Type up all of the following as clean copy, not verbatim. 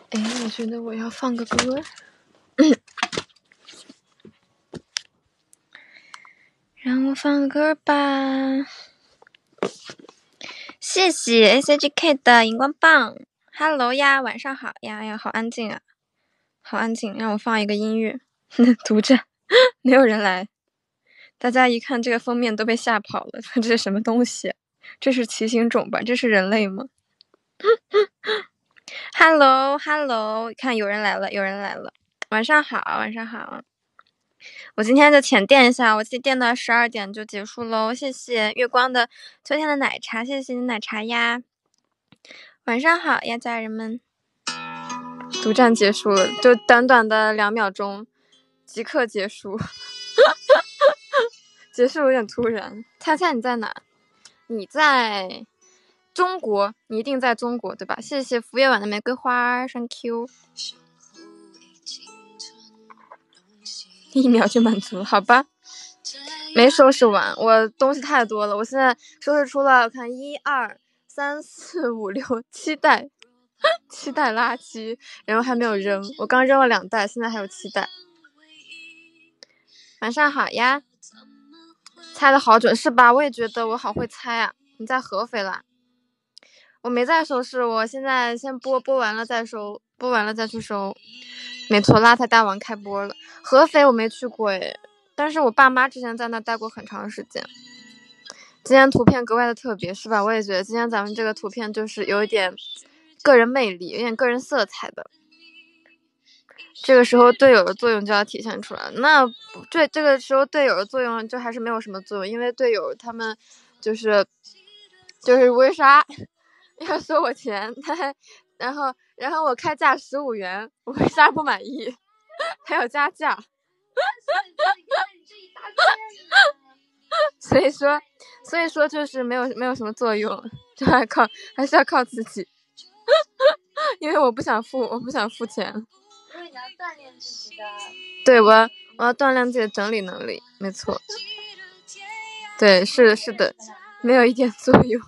哎，我觉得我要放个歌。让我放个歌吧。谢谢 SHK 的荧光棒。Hello 呀，晚上好呀。哎呀，好安静啊，好安静。让我放一个音乐。独占，没有人来。大家一看这个封面都被吓跑了，说这是什么东西？这是奇形种吧？这是人类吗？Hello，看有人来了，有人来了。晚上好，晚上好。我今天就浅垫一下，我垫到12点就结束喽。谢谢月光的秋天的奶茶，谢谢你奶茶呀。晚上好呀，家人们。独占结束了，就短短的2秒钟，即刻结束。结束有点突然。猜猜你在哪？你在中国，你一定在中国对吧？谢谢福月晚的玫瑰花 ，Thank you。1秒就满足了，好吧。没收拾完，我东西太多了，我现在收拾出了，我看1、2、3、4、5、6、7袋，7袋垃圾，然后还没有扔，我刚扔了2袋，现在还有7袋。晚上好呀，猜的好准是吧？我也觉得我好会猜啊。你在合肥啦？我没在收拾，我现在先播完了再收，播完了再去收。没错，邋遢大王开播了。合肥我没去过诶，但是我爸妈之前在那待过很长时间。今天图片格外的特别是吧？我也觉得今天咱们这个图片就是有一点个人魅力，有点个人色彩的。这个时候队友的作用就要体现出来。那这个时候队友的作用就还是没有什么作用，因为队友他们就是为啥要收我钱？然后我开价15元，我为啥不满意？还要加价。所以说就是没有什么作用，就还是要靠自己。因为我不想付钱。因为你要锻炼自己的。对，我要锻炼自己的整理能力，没错。对，是的，没有一点作用。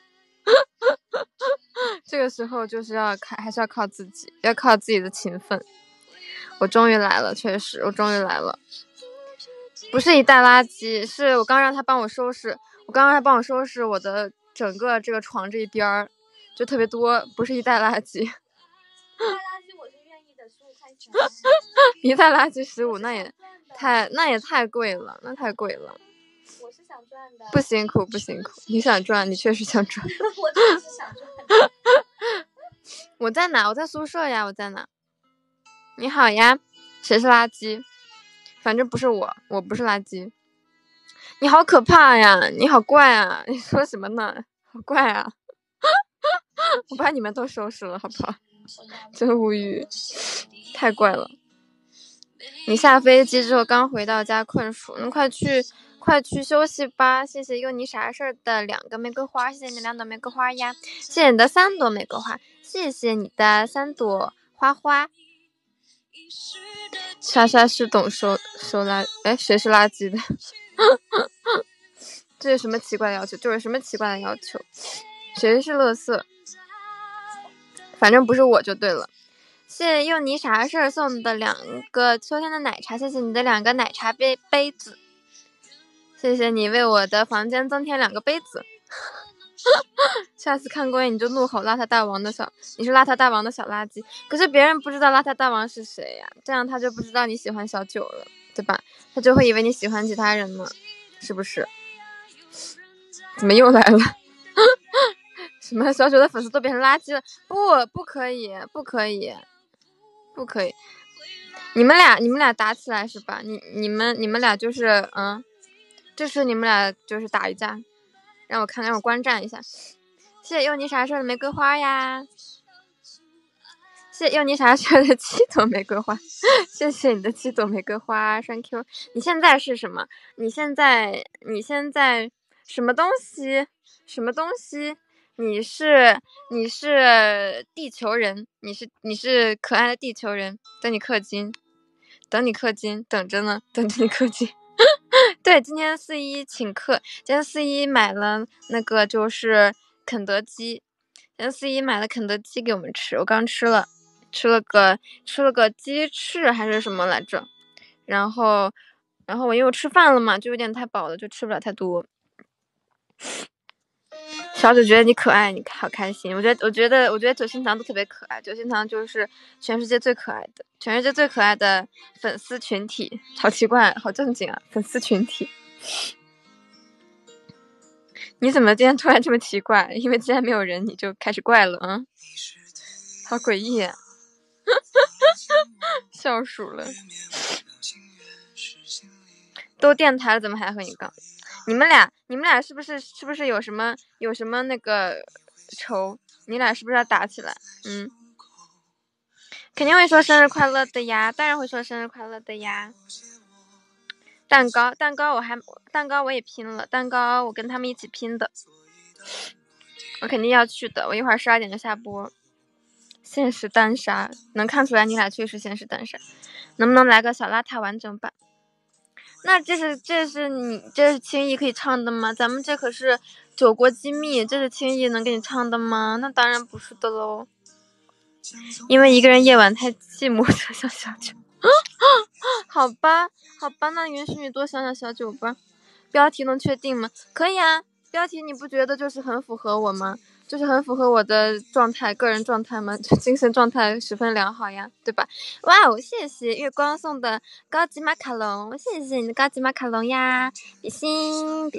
这个时候就是还是要靠自己，要靠自己的勤奋。我终于来了，确实，我终于来了。不是一袋垃圾，是我刚让他帮我收拾，我的整个这个床这一边就特别多，不是一袋垃圾。一袋垃圾我是愿意的，15块钱。一袋垃圾15，那也太贵了，那太贵了。我是想赚的。不辛苦，你想赚，你确实想赚。我真的是想赚的。我在哪？我在宿舍呀，我在哪？你好呀，谁是垃圾？反正不是我不是垃圾。你好可怕呀，你好怪啊，你说什么呢？好怪啊。我把你们都收拾了好不好？真无语，太怪了。你下飞机之后刚回到家困熟，那快去休息吧。谢谢用你啥事儿的2个玫瑰花，谢谢你2朵玫瑰花呀，谢谢你的3朵玫瑰花，谢谢你的3朵花花。莎莎是懂收垃，哎，谁是垃圾的？这是什么奇怪的要求？就是什么奇怪的要求？谁是垃圾？反正不是我就对了。谢谢用你啥事儿送的2个秋天的奶茶，谢谢你的2个奶茶杯子，谢谢你为我的房间增添2个杯子。下次看公演你就怒吼你是邋遢大王的小垃圾。可是别人不知道邋遢大王是谁呀，这样他就不知道你喜欢小九了，对吧？他就会以为你喜欢其他人呢，是不是？怎么又来了？什么小九的粉丝都变成垃圾了？不可以。你们俩打起来是吧？你们俩就是这是你们俩就是打一架，让我观战一下。谢谢用你啥事的玫瑰花呀，谢谢用你啥事的7朵玫瑰花，谢谢你的7朵玫瑰花 ，Thank you。你现在是什么？你现在什么东西？你是地球人，你是可爱的地球人，等你氪金，等着呢，等着你氪金。对，今天41请客，今天41买了那个就是肯德基，今天41买了肯德基给我们吃，我刚吃了， 吃了个鸡翅还是什么来着，然后我因为我吃饭了嘛，就有点太饱了，就吃不了太多。小九觉得你可爱，你好开心。我觉得九心堂都特别可爱，九心堂就是全世界最可爱的，全世界最可爱的粉丝群体。好奇怪，好正经啊，粉丝群体。你怎么今天突然这么奇怪？因为今天没有人，你就开始怪了啊？好诡异啊！笑鼠了。都电台了，怎么还和你杠？你们俩是不是有什么那个仇？你俩是不是要打起来？肯定会说生日快乐的呀，当然会说生日快乐的呀。蛋糕我也拼了，蛋糕我跟他们一起拼的，我肯定要去的。我一会儿12点就下播。现实单杀，能看出来你俩确实现实单杀。能不能来个小邋遢完整版？那这是轻易可以唱的吗？咱们这可是9国机密，这是轻易能给你唱的吗？那当然不是的喽。因为一个人夜晚太寂寞，想想小九。好吧，那允许你多想想小九吧。标题能确定吗？可以啊，标题你不觉得就是很符合我吗？就是很符合我的状态，个人状态吗？精神状态十分良好呀，对吧？哇哦，谢谢月光送的高级马卡龙，谢谢你的高级马卡龙呀！比心，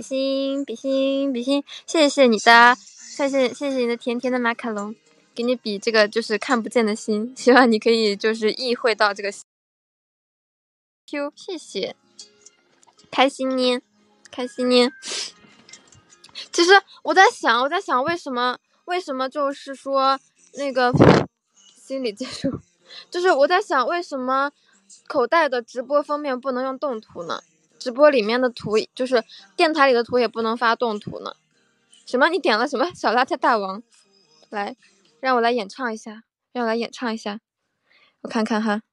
谢谢你的，谢谢你的甜甜的马卡龙，给你比这个就是看不见的心，希望你可以就是意会到这个心。Q， 谢谢，开心呢。其实我在想为什么就是说那个心理接触，就是我在想为什么口袋的直播封面不能用动图呢？直播里面的图就是电台里的图也不能发动图呢？什么？你点了什么小邋遢大王？来，让我来演唱一下，我看看哈。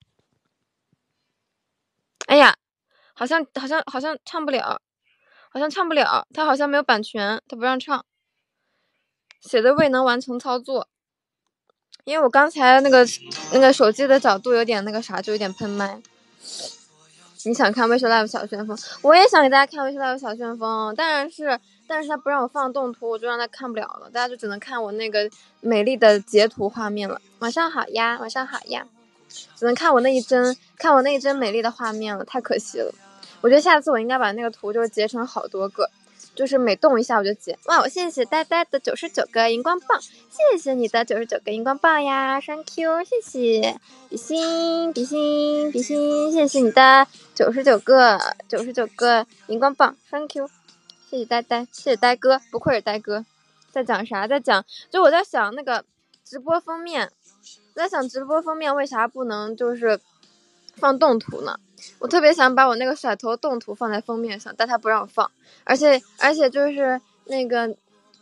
哎呀，好像唱不了。他好像没有版权，他不让唱，写的未能完成操作。因为我刚才那个手机的角度有点那个啥，就有点喷麦。你想看微秀 live 小旋风，我也想给大家看微秀 live 小旋风，但是他不让我放动图，我就让他看不了了，大家就只能看我那个美丽的截图画面了。晚上好呀，只能看我那一帧美丽的画面了，太可惜了。我觉得下次我应该把那个图就是截成好多个，就是每动一下我就截。哇，我谢谢呆呆的99个荧光棒，谢谢你的99个荧光棒呀 ，Thank you， 谢谢比心，谢谢你的99个荧光棒 ，Thank you， 谢谢呆呆，谢谢呆哥，不愧是呆哥。在讲啥？就我在想那个直播封面，为啥不能就是放动图呢？我特别想把我那个甩头动图放在封面上，但他不让我放，而且就是那个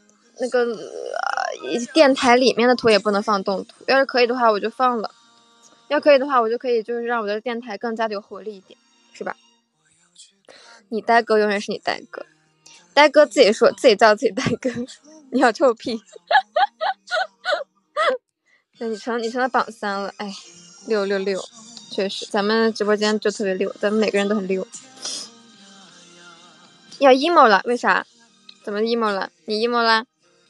电台里面的图也不能放动图。要是可以的话，我就放了；要可以的话，我就可以就是让我的电台更加的有活力一点，是吧？你呆哥永远是你呆哥，呆哥自己说自己叫自己呆哥，你好臭屁！对，你成了榜3了，哎，666。确实，咱们直播间就特别溜，咱们每个人都很溜。要 emo 了，为啥？怎么 emo 了？你 emo 了？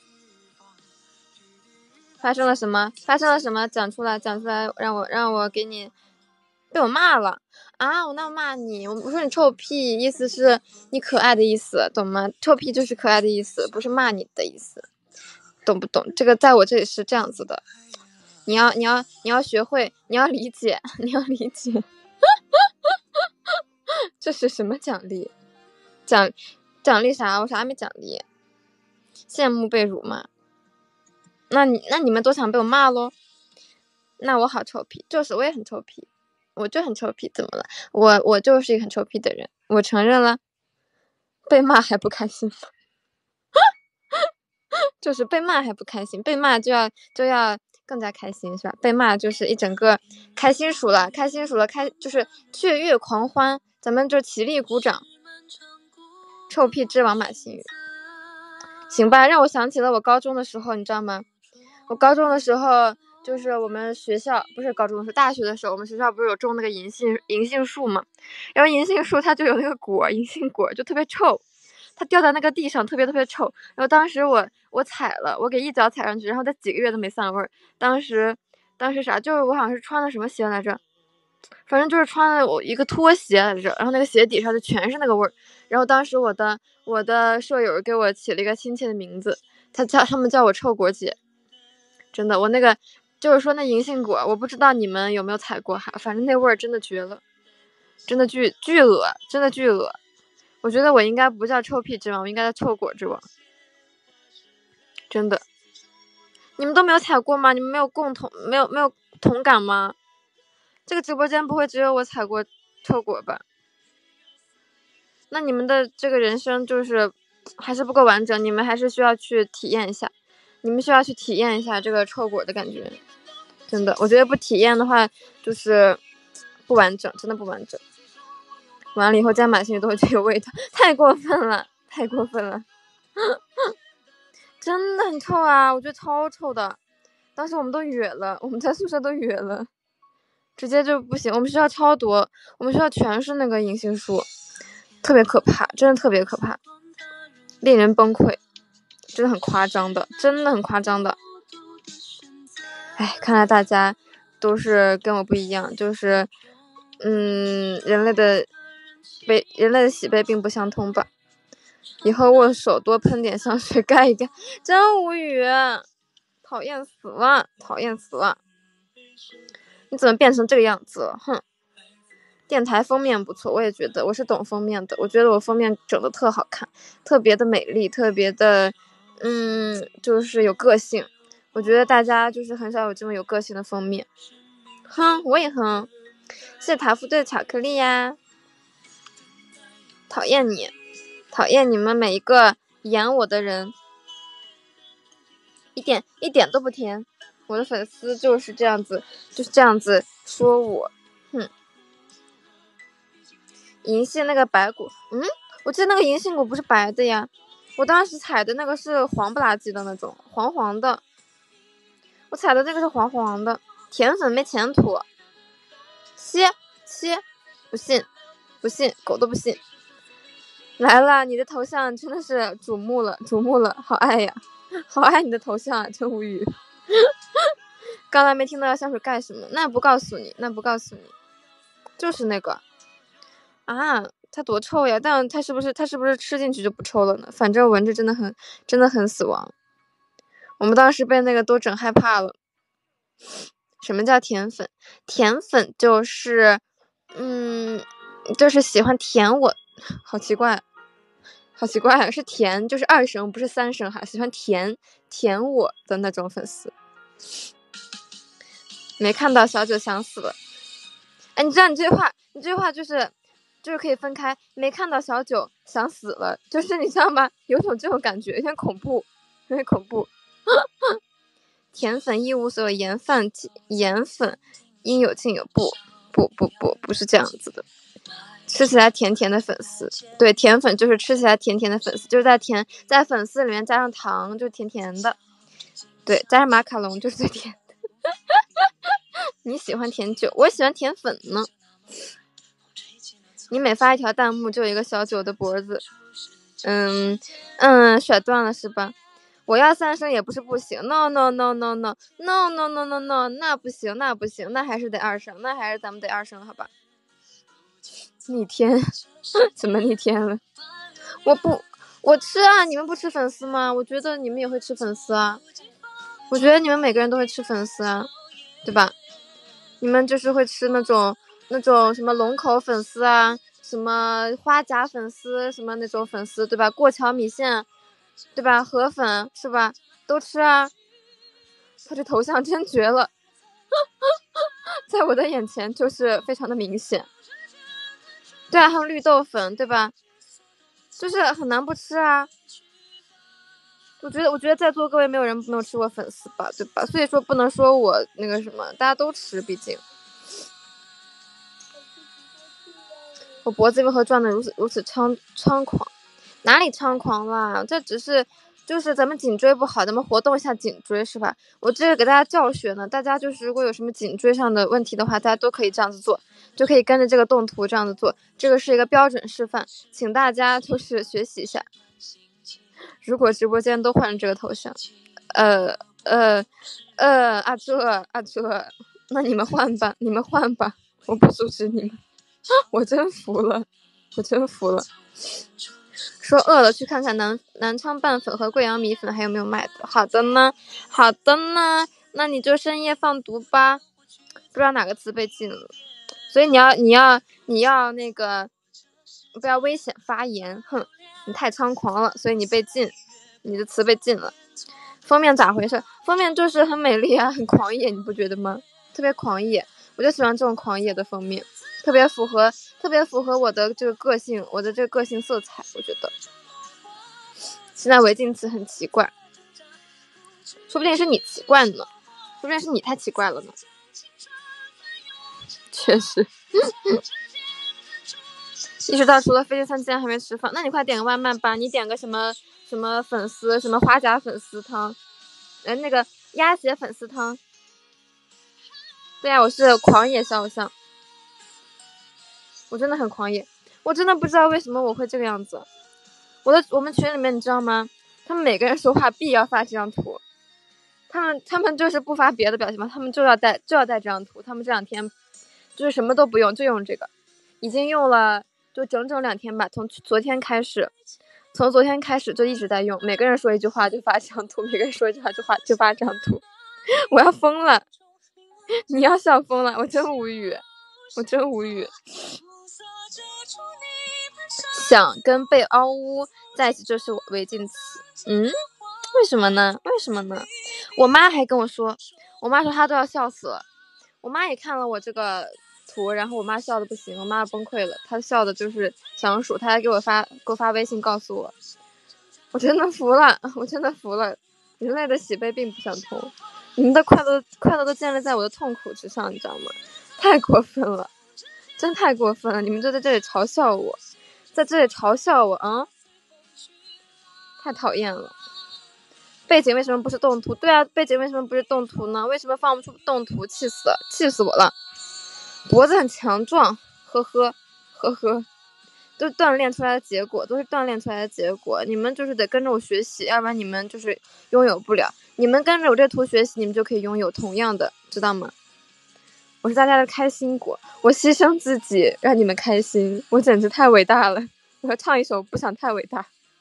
发生了什么？讲出来，让我给你。被我骂了啊！我那骂你，我说你臭屁，意思是你可爱的意思，懂吗？臭屁就是可爱的意思，不是骂你的意思，懂不懂？这个在我这里是这样子的。你要学会，你要理解。这是什么奖励？奖励啥？我啥没奖励。羡慕被辱骂。那你们都想被我骂咯？那我好臭屁，就是我也很臭屁，我就很臭屁，怎么了？我就是一个很臭屁的人，我承认了。被骂还不开心吗？就是被骂还不开心，被骂就要更加开心，是吧？被骂就是一整个开心数了，就是雀跃狂欢，咱们就起立鼓掌。臭屁之王马新宇，行吧，让我想起了我高中的时候，你知道吗？我高中的时候就是我们学校不是高中的时候，大学的时候，我们学校不是有种那个银杏树嘛？然后银杏树它就有那个果，银杏果就特别臭，它掉在那个地上特别臭。然后当时我踩了，我给一脚踩上去，然后它几个月都没散味儿。当时啥，就是我好像是穿的什么鞋来着，反正就是穿了我一个拖鞋来着，然后那个鞋底上就全是那个味儿。然后当时我的舍友给我起了一个亲切的名字，他们叫我臭果姐。真的，我那个就是说那银杏果，我不知道你们有没有采过哈，反正那味儿真的绝了，真的巨恶，真的巨恶。我觉得我应该不叫臭屁之王，我应该叫臭果之王。真的，你们都没有采过吗？你们没有同感吗？这个直播间不会只有我采过臭果吧？那你们的这个人生就是还是不够完整，你们还是需要去体验一下，你们需要去体验一下这个臭果的感觉。真的，我觉得不体验的话就是不完整，真的不完整。完了以后加满心里都会觉得有味道，太过分了，太过分了。真的很臭啊，我觉得超臭的。当时我们都哕了，我们在宿舍都哕了，直接就不行。我们学校超多，我们学校全是那个银杏树，特别可怕，真的特别可怕，令人崩溃，真的很夸张的，真的很夸张的。哎，看来大家都是跟我不一样，就是人类的喜悲并不相通吧。以后握手多喷点香水盖一盖，真无语，讨厌死了，讨厌死了！你怎么变成这个样子了？哼！电台封面不错，我也觉得，我是懂封面的，我觉得我封面整的特好看，特别的美丽，特别的就是有个性。我觉得大家就是很少有这么有个性的封面。哼，我也哼。谢谢塔夫队的巧克力呀！讨厌你，讨厌你们每一个演我的人，一点都不甜。我的粉丝就是这样子说我，哼。银杏那个白果，我记得那个银杏果不是白的呀，我当时采的那个是黄不拉几的那种，黄黄的。我采的那个是黄黄的，甜粉没前途。切，不信，狗都不信。来了，你的头像真的是瞩目了，好爱呀，好爱你的头像啊，真无语。刚才没听到香水盖什么，那不告诉你，就是那个啊，它多臭呀！但它是不是吃进去就不臭了呢？反正闻着真的很死亡。我们当时被那个都整害怕了。什么叫甜粉？甜粉就是就是喜欢舔我，好奇怪，是甜，就是2声不是3声哈，喜欢舔我的那种粉丝。没看到小九想死了。哎，你知道你这句话就是可以分开，没看到小九想死了，就是你知道吗？有种这种感觉，有点恐怖。甜粉一无所有，盐粉应有尽有，不是这样子的。吃起来甜甜的粉丝，对，甜粉就是吃起来甜甜的粉丝，就是在粉丝里面加上糖就甜甜的，对，加上马卡龙就是最甜的。你喜欢甜酒，我喜欢甜粉呢。你每发一条弹幕就有一个小九的脖子，甩断了是吧？我要3声也不是不行 ，no， 那不行，那还是得2声，那还是咱们得2声，好吧？逆天，怎么逆天了？我吃啊，你们不吃粉丝吗？我觉得你们也会吃粉丝啊，我觉得你们每个人都会吃粉丝啊，对吧？你们就是会吃那种什么龙口粉丝啊，什么花甲粉丝，什么那种粉丝，对吧？过桥米线，对吧？河粉是吧？都吃啊。他这头像真绝了，在我的眼前就是非常的明显。对啊，还有绿豆粉，对吧？就是很难不吃啊。我觉得在座各位没有人没有吃过粉丝吧，对吧？所以说不能说我那个什么，大家都吃，毕竟。我脖子为何转得如此猖狂？哪里猖狂啦？这只是就是咱们颈椎不好，咱们活动一下颈椎是吧？我这个给大家教学呢，大家就是如果有什么颈椎上的问题的话，大家都可以这样子做，就可以跟着这个动图这样子做，这个是一个标准示范，请大家就是学习一下。如果直播间都换这个头像，阿哲，那你们换吧，我不阻止你们。我真服了。说饿了去看看南昌拌粉和贵阳米粉还有没有卖的。好的呢，那你就深夜放毒吧。不知道哪个词被禁了，所以你要那个不要危险发言，哼，你太猖狂了，所以你被禁，你的词被禁了。封面咋回事？封面就是很美丽啊，很狂野，你不觉得吗？特别狂野，我就喜欢这种狂野的封面，特别符合我的这个个性，我的这个个性色彩，我觉得。现在违禁词很奇怪，说不定是你奇怪呢，说不定是你太奇怪了呢。确实。意识到除了飞机餐今天还没吃饭，那你快点个外卖吧，你点个什么粉丝，什么花甲粉丝汤，那个鸭血粉丝汤。对呀，我是狂野肖像，我真的很狂野，我真的不知道为什么我会这个样子。我们群里面你知道吗？他们每个人说话必要发这张图，他们就是不发别的表情嘛，他们就要带这张图，他们这2天就是什么都不用，就用这个，已经用了就整整2天吧，从昨天开始就一直在用，每个人说一句话就发这张图，每个人说一句话就发这张图，我要疯了，你要笑疯了，我真无语。想跟被凹污在一起就是违禁词。为什么呢？我妈还跟我说，我妈说她都要笑死了。我妈也看了我这个图，然后我妈笑的不行，我妈崩溃了，她笑的就是想数，她还给我发微信告诉我，我真的服了，人类的喜悲并不相同，你们的快乐都建立在我的痛苦之上，你知道吗？太过分了，真太过分了，你们就在这里嘲笑我啊！太讨厌了。背景为什么不是动图？对啊，背景为什么不是动图呢？为什么放不出动图？气死我了！脖子很强壮，呵呵，都是锻炼出来的结果。你们就是得跟着我学习，要不然你们就是拥有不了。你们跟着我这图学习，你们就可以拥有同样的，知道吗？我是大家的开心果，我牺牲自己让你们开心，我简直太伟大了。我要唱一首《不想太伟大》。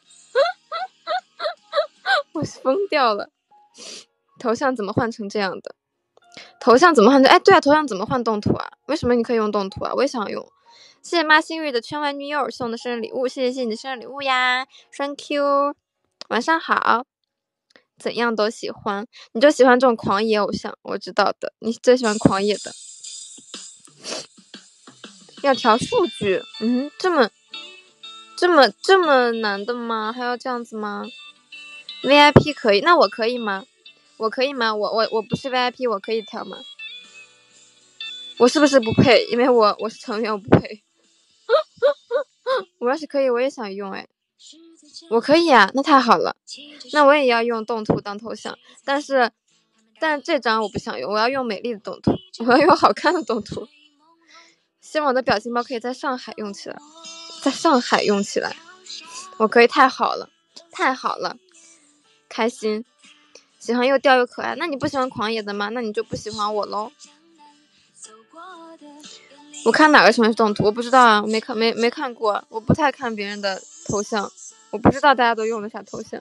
我疯掉了。头像怎么换成这样的？哎，对啊，头像怎么换动图啊？为什么你可以用动图啊？我也想用。谢谢妈心玉的圈外女友送的生日礼物，谢谢你的生日礼物呀 ，Thank you。晚上好。怎样都喜欢，你就喜欢这种狂野偶像，我知道的，你最喜欢狂野的。要调数据，这么难的吗？还要这样子吗 ？VIP 可以，那我可以吗？我不是 VIP， 我可以调吗？我是不是不配？因为我是成员，我不配。我要是可以，我也想用哎。我可以啊，那太好了。那我也要用动图当头像，但是这张我不想用，我要用美丽的动图，我要用好看的动图。希望我的表情包可以在上海用起来，我可以，太好了，开心。喜欢又吊又可爱，那你不喜欢狂野的吗？那你就不喜欢我喽。我看哪个成为动图，我不知道啊，我没看过，我不太看别人的头像，我不知道大家都用了啥头像。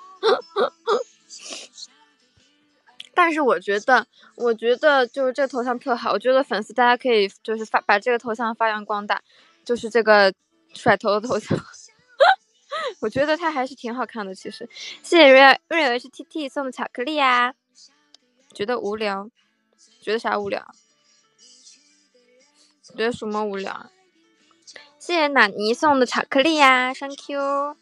但是我觉得就是这个头像特好，我觉得粉丝大家可以就是把这个头像发扬光大，就是这个甩头的头像。我觉得它还是挺好看的，其实。谢谢瑞尔 HTT 送的巧克力呀。觉得无聊？觉得啥无聊？觉得什么无聊？谢谢纳尼送的巧克力呀 ，Thank you。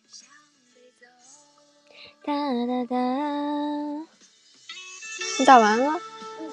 哒哒哒。你打完了？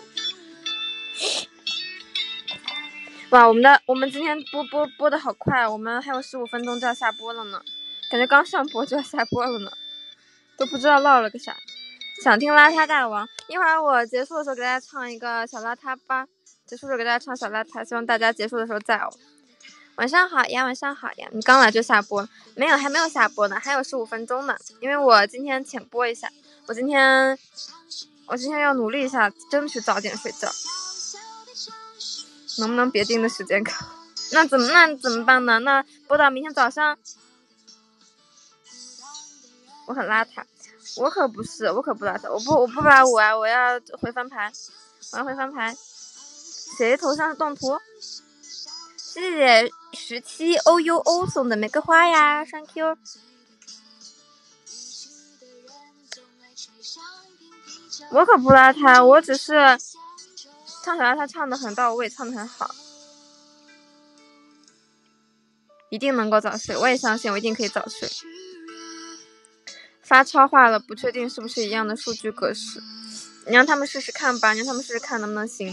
哇，我们今天播的好快，我们还有15分钟就要下播了呢，感觉刚上播就要下播了呢。 都不知道唠了个啥。想听邋遢大王，一会儿我结束的时候给大家唱一个小邋遢吧。结束的时候给大家唱小邋遢，希望大家结束的时候在哦。晚上好呀，晚上好呀！你刚来就下播？没有，还没有下播呢，还有15分钟呢。因为我今天浅播一下，我今天要努力一下，争取早点睡觉。能不能别定的时间看？那怎么办呢？那播到明天早上。我很邋遢，我可不邋遢，我不把我啊，我要回翻牌，谁头像是动图？谢谢17 OUO 送的玫瑰花呀 ，Thank you。我可不邋遢，我只是唱小邋遢唱得很到位，唱得很好，一定能够早睡，我也相信我一定可以早睡。发超话了，不确定是不是一样的数据格式，你让他们试试看吧，能不能行。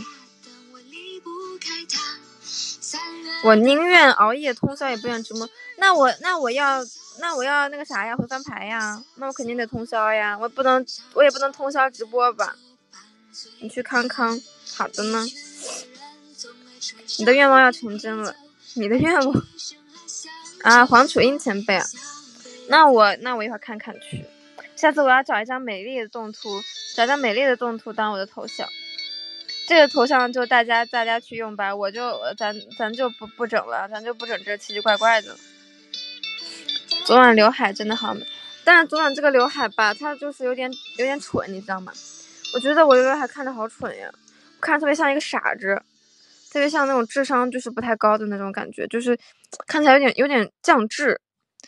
我宁愿熬夜通宵也不愿直播。那我要那个啥呀，回翻牌呀，那我肯定得通宵呀，我也不能通宵直播吧。你去康康，好的呢。你的愿望要成真了，你的愿望啊，黄楚英前辈啊。那我一会儿看看去。下次我要找一张美丽的动图，当我的头像。这个头像就大家去用吧，咱就不整了，咱就不整这奇奇怪怪的。昨晚刘海真的好美，但是昨晚这个刘海吧，它就是有点蠢，你知道吗？我觉得我刘海看着好蠢呀，看着特别像一个傻子，特别像那种智商就是不太高的那种感觉，就是看起来有点降智，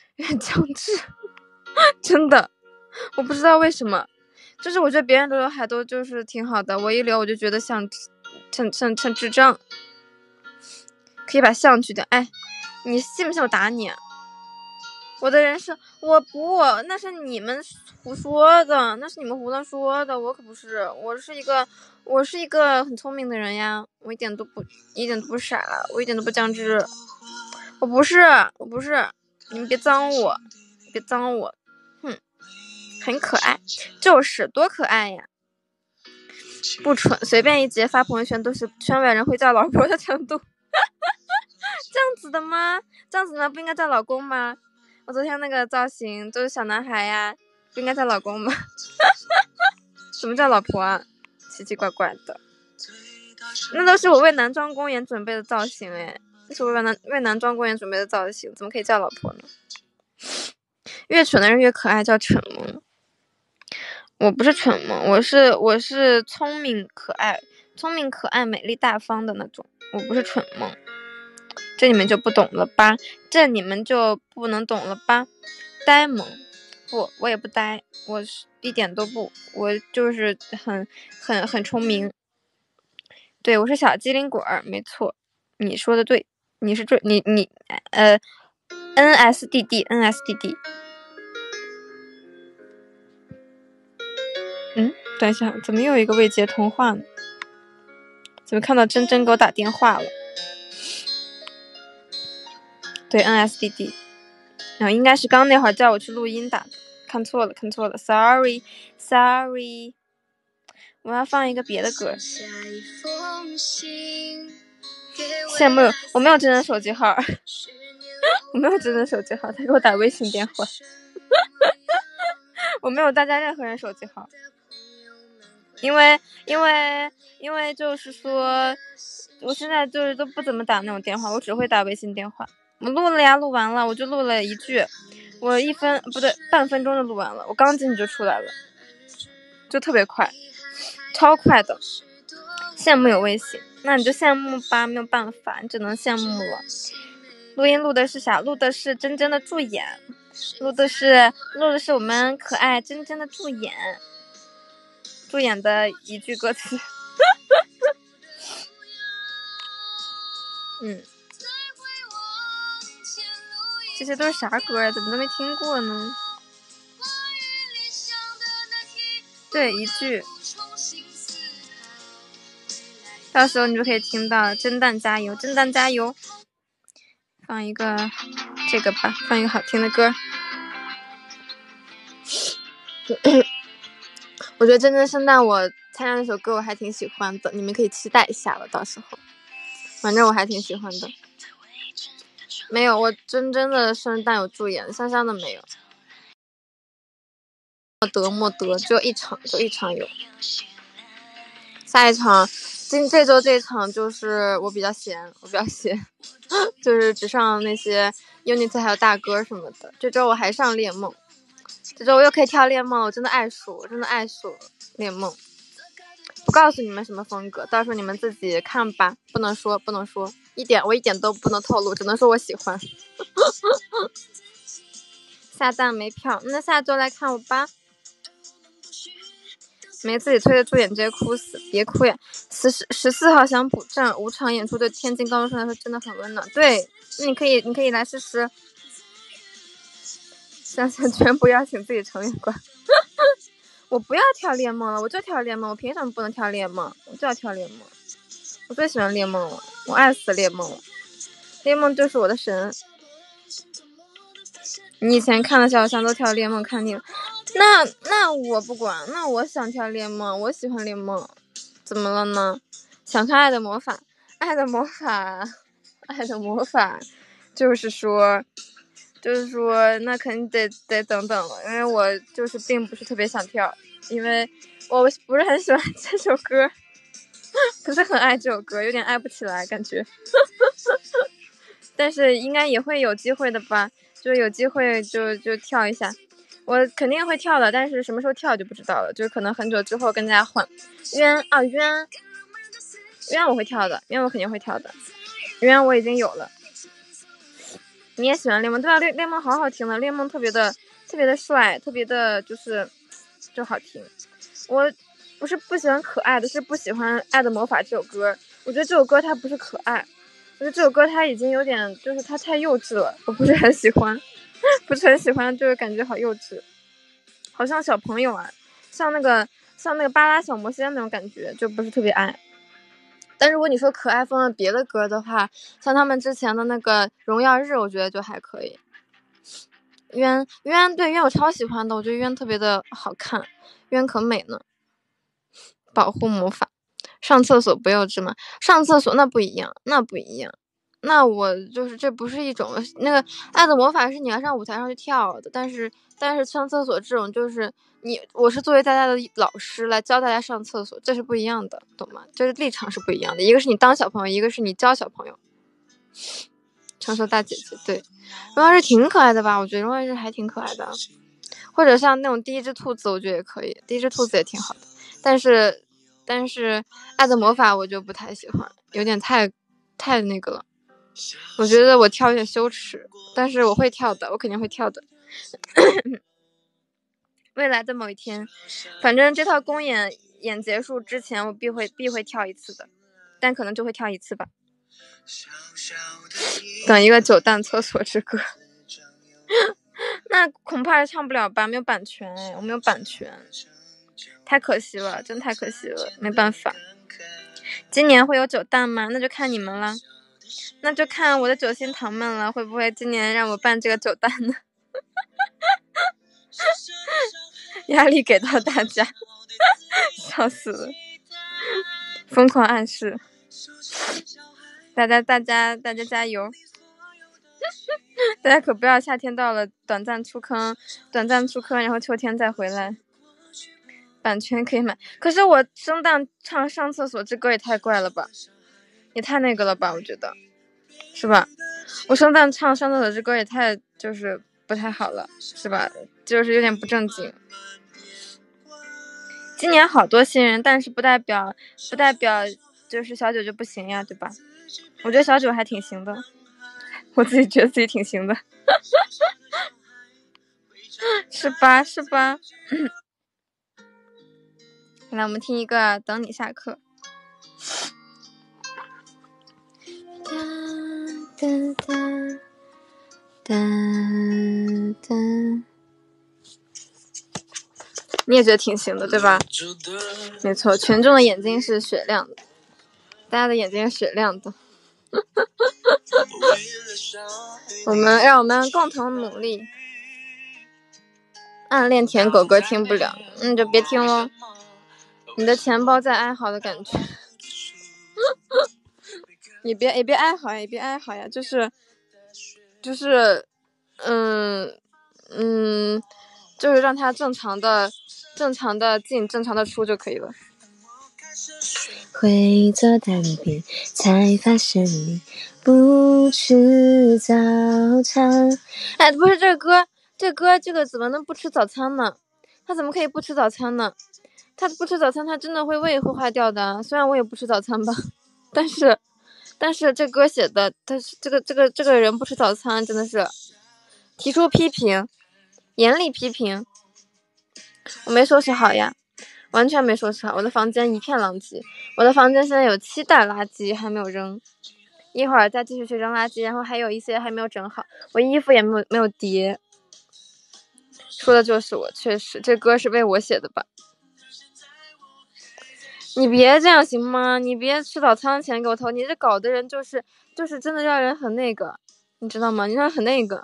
真的，我不知道为什么。就是我觉得别人的刘海都就是挺好的，我一留我就觉得像智障，可以把像去掉。哎，你信不信我打你？我的人设我不，那是你们胡说的，你们胡乱说的，我可不是，我是一个很聪明的人呀，我一点都不傻，我一点都不降智，我不是，你们别脏我，哼。很可爱，就是多可爱呀！不蠢，随便一截发朋友圈都是圈外人会叫老婆的程度。这样子的吗？这样子呢不应该叫老公吗？我昨天那个造型就是小男孩呀，不应该叫老公吗？什么叫老婆啊？奇奇怪怪的。那都是我为男装公演准备的造型哎，这是我为男装公演准备的造型，怎么可以叫老婆呢？越蠢的人越可爱，叫蠢萌。我不是蠢萌，我是聪明可爱、美丽大方的那种，我不是蠢萌，这你们就不懂了吧？这你们就不能懂了吧？呆萌，不，我也不呆，我是一点都不，我就是很聪明。对，我是小机灵鬼儿，没错，你说的对，你是你NSDD。等一下，怎么又有一个未接通话呢？怎么看到真给我打电话了？对 ，NSDD， 然后应该是刚那会儿叫我去录音打的，看错了 ，sorry， 我要放一个别的歌。羡慕我没有真人手机号，他给我打微信电话，我没有大家任何人手机号。因为就是说，我现在就是都不怎么打那种电话，我只会打微信电话。我录了呀，录完了，我就录了一句，我半分钟就录完了，我刚进去就出来了，就特别快，超快的。羡慕有微信，那你就羡慕吧，没有办法，你只能羡慕了。录音录的是啥？录的是真的助演，录的是我们可爱真的助演的一句歌词。这些都是啥歌呀？怎么都没听过呢？对，一句，到时候你就可以听到真蛋加油，放一个这个吧，放一个好听的歌。 我觉得真正圣诞我参加那首歌我还挺喜欢的，你们可以期待一下了，到时候反正我还挺喜欢的。没有，我真正的圣诞有助演，香香的没有。莫得，只有一场，就一场有。下一场，这周这一场就是我比较闲，就是只上那些 Unity 还有大歌什么的。这周我还上猎梦，这周我又可以跳猎梦了，我真的爱数猎梦。不告诉你们什么风格，到时候你们自己看吧，不能说，我一点都不能透露，只能说我喜欢。下蛋没票，那下周来看我吧。没自己推的助演直接哭死，别哭呀！14号想补站5场演出，对天津高中生来说真的很温暖。对，那你可以来试试。想想全部邀请自己成员馆。我不要跳猎梦了，我就跳猎梦，我凭什么不能跳猎梦？我就要跳猎梦，我最喜欢猎梦了，我爱死猎梦了，猎梦就是我的神。你以前看的小象都跳猎梦看腻了，那我不管，那我想跳猎梦，我喜欢猎梦，怎么了呢？想看爱的魔法，爱的魔法，就是说那肯定得等等了，因为我就是并不是特别想跳，因为我不是很喜欢这首歌，不是很爱这首歌，有点爱不起来感觉。但是应该也会有机会的吧，就有机会就跳一下，我肯定会跳的，但是什么时候跳就不知道了，就是可能很久之后跟大家换。冤我会跳的，冤我肯定会跳的，冤我已经有了。你也喜欢猎梦对吧？猎梦好好听的，猎梦特别的帅，特别的就好听。我不是不喜欢可爱的，是不喜欢爱的魔法这首歌，我觉得这首歌它不是可爱，我觉得这首歌它已经有点就是它太幼稚了，我不是很喜欢，就是感觉好幼稚，好像小朋友啊，像那个巴拉小魔仙那种感觉，就不是特别爱。但如果你说可爱风的别的歌的话，像他们之前的那个荣耀日，我觉得就还可以。冤我超喜欢的，我觉得冤特别的好看，冤可美呢。保护魔法，上厕所不幼稚吗？上厕所那不一样，那我就是这不是一种那个爱的魔法是你要上舞台上去跳的，但是上厕所这种就是我是作为大家的老师来教大家上厕所，这是不一样的，懂吗？这立场是不一样的，一个是你当小朋友，一个是你教小朋友。成熟大姐姐，对，荣耀日挺可爱的吧？我觉得荣耀日还挺可爱的，或者像那种第一只兔子，我觉得也可以，第一只兔子也挺好的。但是爱的魔法我就不太喜欢，有点太那个了，我觉得我跳有点羞耻，但是我会跳的，我肯定会跳的。未来的某一天，反正这套公演结束之前我必会跳一次的，但可能就会跳一次吧。等一个9蛋厕所之歌。那恐怕是唱不了吧，没有版权，我没有版权，太可惜了，真太可惜了，没办法。今年会有9蛋吗？那就看你们了，那就看我的9星糖们了，会不会今年让我办这个9蛋呢？压力给到大家，笑死了，疯狂暗示，大家加油。大家可不要夏天到了短暂出坑，然后秋天再回来。版权可以买，可是我圣诞唱上厕所这歌也太怪了吧，也太那个了吧，我觉得是吧？我圣诞唱上厕所这歌也太就是不太好了，是吧？就是有点不正经。今年好多新人，但是不代表就是小九就不行呀，对吧？我觉得小九还挺行的，我自己觉得自己挺行的。是吧？来，我们听一个等你下课。你也觉得挺行的，对吧？没错，群众的眼睛是雪亮的，大家的眼睛是雪亮的。让我们共同努力。 暗恋舔狗歌听不了，那就别听喽。你的钱包在哀嚎的感觉。你别哀嚎呀，也别哀嚎呀，就是就是让它正常的进，正常的出就可以了。会做蛋饼，才发现你不吃早餐。哎，不是这个歌怎么能不吃早餐呢？他怎么可以不吃早餐呢？他不吃早餐，他真的胃会坏掉的。虽然我也不吃早餐吧，但是这歌写的，他是这个人不吃早餐，真的是提出批评，严厉批评。我没收拾好呀，完全没收拾好，我的房间一片狼藉。我的房间现在有7袋垃圾还没有扔，一会儿再继续去扔垃圾，然后还有一些还没有整好，我衣服也没有叠。说的就是我，确实这歌是为我写的吧。你别这样行吗？你别吃早餐的钱给我投，你这搞的人就是真的让人很那个，你知道吗？你让人很那个。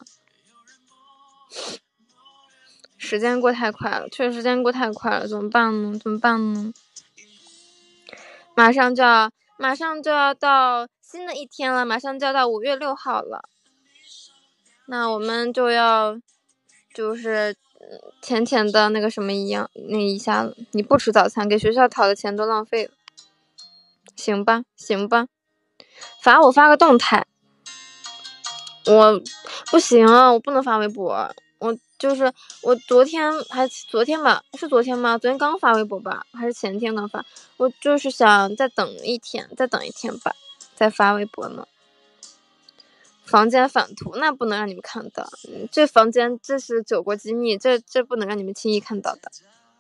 时间过太快了，确实时间过太快了，怎么办呢？马上就要到新的一天了，马上就要到5月6号了。那我们就要就是浅的那个什么一样那一下了。你不吃早餐，给学校讨的钱都浪费了。行吧，罚我发个动态。我不行啊，我不能发微博。我昨天吧，是昨天吗？昨天刚发微博吧，还是前天刚发？我就是想再等一天吧，再发微博呢。房间反图那不能让你们看到，这房间这是9国机密，这不能让你们轻易看到的。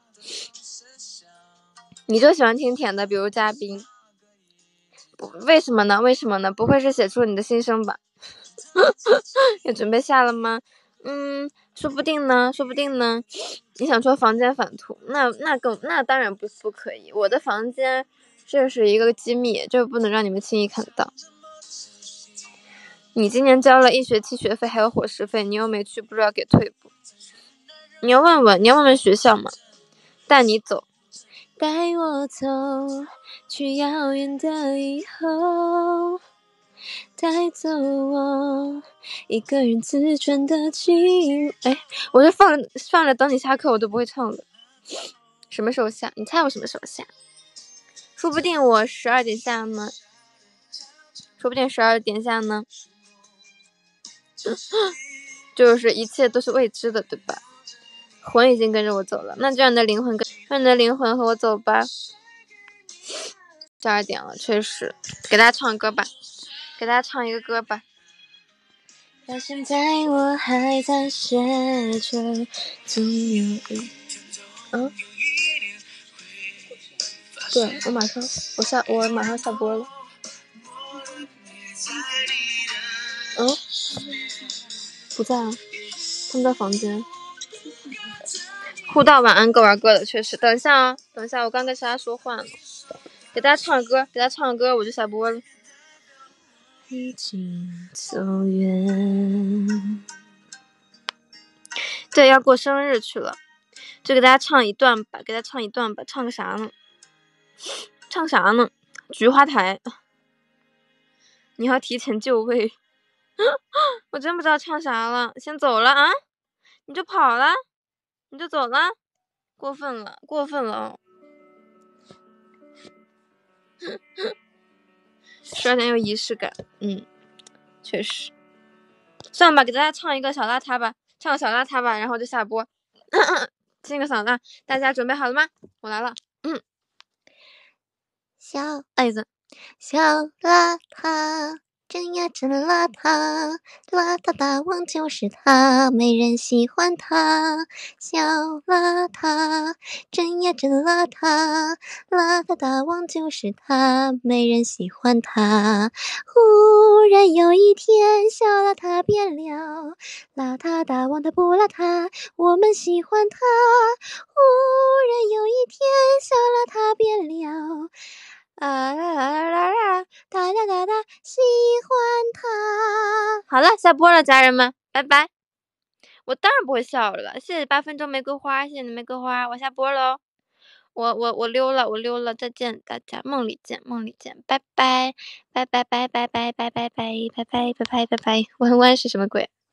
你就喜欢听舔的，比如嘉宾。为什么呢？不会是写出你的心声吧？有准备下了吗？说不定呢。你想说房间反图，那当然不可以。我的房间这是一个机密，这不能让你们轻易看到。你今年交了1学期学费还有伙食费，你又没去，不知道给退不？你要问问学校嘛。带你走，带我走去遥远的以后，带走我一个人自转的寂寞。哎，我这放着等你下课我都不会唱的。什么时候下？你猜我什么时候下？说不定我12点下呢。就是一切都是未知的，对吧？魂已经跟着我走了，那就让你的灵魂和我走吧。12点了，确实。给大家唱歌吧，给大家唱一个歌吧。到现在我还在学着，总有一对，我马上下播了。不在啊，他们在房间。互道晚安，各玩各的，确实。等一下，我刚跟大家说话呢。给大家唱歌，我就下播了。已经走远。对，要过生日去了，就给大家唱一段吧。唱个啥呢？菊花台。你要提前就位。我真不知道唱啥了，先走了啊！你就跑了，你就走了，过分了哦！12点有仪式感，确实。算了吧，给大家唱一个小邋遢吧，然后就下播。清个嗓子，大家准备好了吗？我来了。小矮子，小邋遢，真呀真邋遢，邋遢大王就是他，没人喜欢他。小邋遢，真呀真邋遢，邋遢大王就是他，没人喜欢他。忽然有一天，小邋遢变了，邋遢大王他不邋遢，我们喜欢他。忽然有一天，小邋遢变了。哒喜欢他。好了，下播了，家人们，拜拜。 我当然不会笑了。谢谢8分钟玫瑰花，谢谢你玫瑰花，我下播喽。我溜了，我溜了，再见大家，梦里见，梦里见，拜拜，拜拜拜拜拜拜拜拜拜拜拜拜拜拜，晚安是什么鬼？